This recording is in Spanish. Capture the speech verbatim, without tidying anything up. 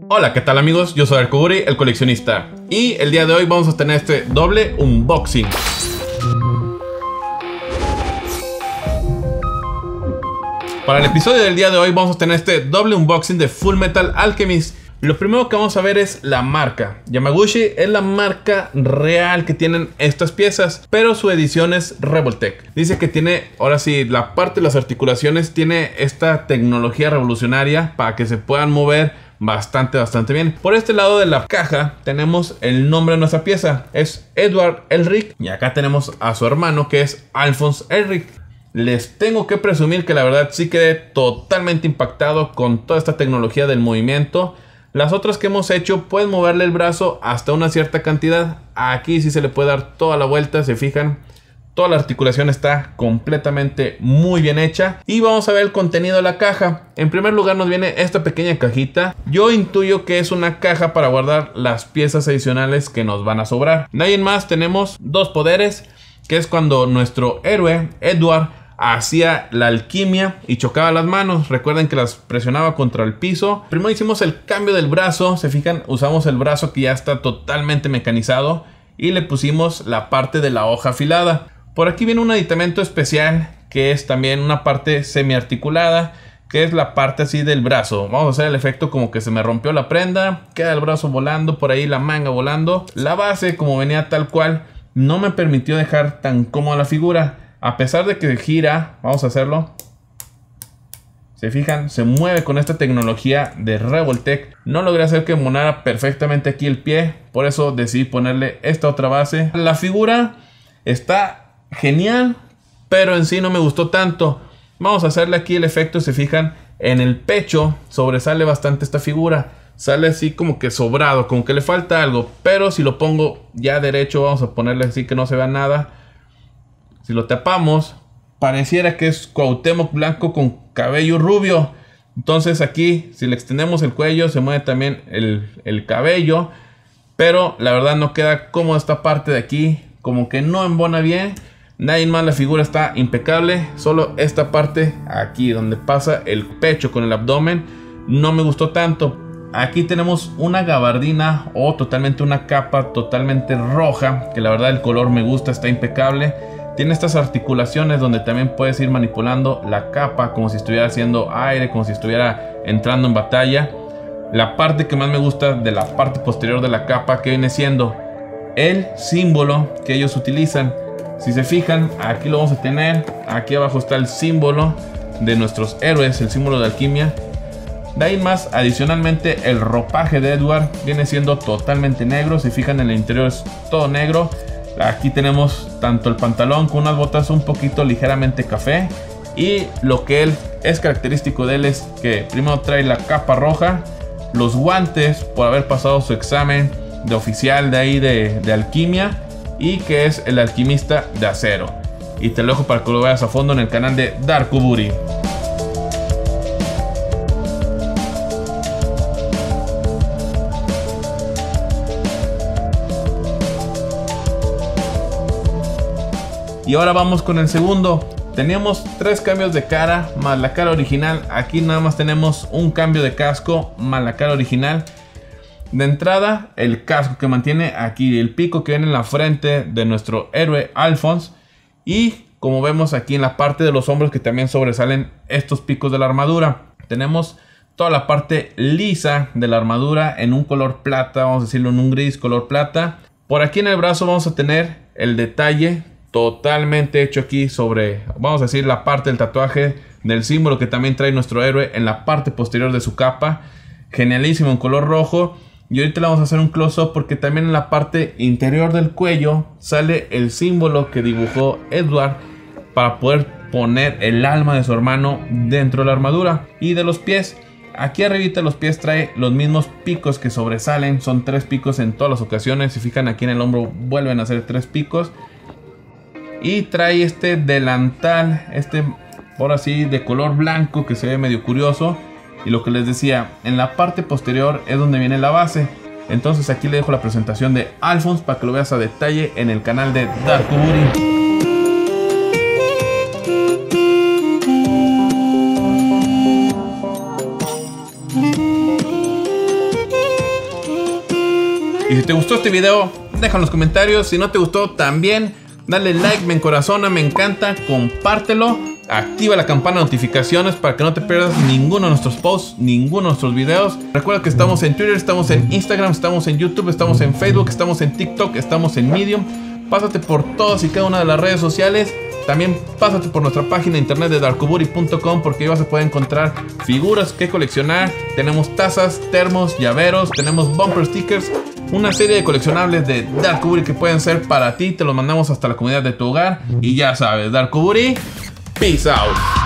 Hola, ¿qué tal amigos? Yo soy Arcuburi, el coleccionista, y el día de hoy vamos a tener este doble unboxing. Para el episodio del día de hoy vamos a tener este doble unboxing de Fullmetal Alchemist. Lo primero que vamos a ver es la marca. Yamaguchi es la marca real que tienen estas piezas, pero su edición es Revoltech. Dice que tiene, ahora sí, la parte de las articulaciones tiene esta tecnología revolucionaria para que se puedan mover bastante, bastante bien. Por este lado de la caja tenemos el nombre de nuestra pieza. Es Edward Elric. Y acá tenemos a su hermano, que es Alphonse Elric. Les tengo que presumir que la verdad sí quedé totalmente impactado con toda esta tecnología del movimiento. Las otras que hemos hecho pueden moverle el brazo hasta una cierta cantidad. Aquí sí se le puede dar toda la vuelta, se fijan. Toda la articulación está completamente muy bien hecha. Y vamos a ver el contenido de la caja. En primer lugar nos viene esta pequeña cajita. Yo intuyo que es una caja para guardar las piezas adicionales que nos van a sobrar. De ahí en más tenemos dos poderes, que es cuando nuestro héroe Edward hacía la alquimia y chocaba las manos. Recuerden que las presionaba contra el piso. Primero hicimos el cambio del brazo. Se fijan, usamos el brazo que ya está totalmente mecanizado y le pusimos la parte de la hoja afilada. Por aquí viene un aditamento especial que es también una parte semiarticulada, que es la parte así del brazo. Vamos a hacer el efecto como que se me rompió la prenda, queda el brazo volando, por ahí la manga volando. La base, como venía tal cual, no me permitió dejar tan cómoda la figura. A pesar de que gira, vamos a hacerlo. Se fijan, se mueve con esta tecnología de Revoltech. No logré hacer que monara perfectamente aquí el pie, por eso decidí ponerle esta otra base. La figura está genial, pero en sí no me gustó tanto. Vamos a hacerle aquí el efecto. Se fijan, en el pecho sobresale bastante esta figura. Sale así como que sobrado, como que le falta algo. Pero si lo pongo ya derecho, vamos a ponerle así que no se vea nada. Si lo tapamos, pareciera que es Cuauhtémoc Blanco con cabello rubio. Entonces aquí, si le extendemos el cuello, se mueve también el, el cabello. Pero la verdad no queda como esta parte de aquí, como que no embona bien. Nadie más, la figura está impecable. Solo esta parte aquí, donde pasa el pecho con el abdomen, no me gustó tanto. Aquí tenemos una gabardina o totalmente una capa totalmente roja, que la verdad el color me gusta, está impecable. Tiene estas articulaciones donde también puedes ir manipulando la capa como si estuviera haciendo aire, como si estuviera entrando en batalla. La parte que más me gusta de la parte posterior de la capa, que viene siendo el símbolo que ellos utilizan. Si se fijan, aquí lo vamos a tener. Aquí abajo está el símbolo de nuestros héroes, el símbolo de alquimia. De ahí más, adicionalmente, el ropaje de Edward viene siendo totalmente negro. Si fijan, en el interior es todo negro. Aquí tenemos tanto el pantalón con unas botas un poquito ligeramente café. Y lo que él es característico de él es que primero trae la capa roja, los guantes por haber pasado su examen de oficial de ahí de, de alquimia, y que es el alquimista de acero. Y te lo dejo para que lo veas a fondo en el canal de Darkuburi. Y ahora vamos con el segundo. Teníamos tres cambios de cara más la cara original. Aquí nada más tenemos un cambio de casco más la cara original. De entrada, el casco que mantiene aquí el pico que viene en la frente de nuestro héroe Alphonse. Y como vemos aquí en la parte de los hombros, que también sobresalen estos picos de la armadura. Tenemos toda la parte lisa de la armadura en un color plata, vamos a decirlo en un gris color plata. Por aquí en el brazo vamos a tener el detalle totalmente hecho aquí sobre, vamos a decir, la parte del tatuaje del símbolo que también trae nuestro héroe en la parte posterior de su capa. Genialísimo en color rojo. Y ahorita le vamos a hacer un close-up porque también en la parte interior del cuello sale el símbolo que dibujó Edward para poder poner el alma de su hermano dentro de la armadura. Y de los pies, aquí arribita de los pies trae los mismos picos que sobresalen. Son tres picos en todas las ocasiones. Si fijan, aquí en el hombro vuelven a ser tres picos. Y trae este delantal, este por así de color blanco, que se ve medio curioso. Y lo que les decía, en la parte posterior es donde viene la base. Entonces aquí le dejo la presentación de Alphonse para que lo veas a detalle en el canal de Darkuburi. Y si te gustó este video, deja en los comentarios. Si no te gustó, también dale like, me encorazona, me encanta, compártelo. Activa la campana de notificaciones para que no te pierdas ninguno de nuestros posts, ninguno de nuestros videos. Recuerda que estamos en Twitter, estamos en Instagram, estamos en YouTube, estamos en Facebook, estamos en TikTok, estamos en Medium. Pásate por todas y cada una de las redes sociales. También pásate por nuestra página de internet de darkuburi punto com, porque ahí vas a poder encontrar figuras que coleccionar. Tenemos tazas, termos, llaveros, tenemos bumper stickers, una serie de coleccionables de Darkuburi que pueden ser para ti. Te los mandamos hasta la comunidad de tu hogar. Y ya sabes, Darkuburi, peace out.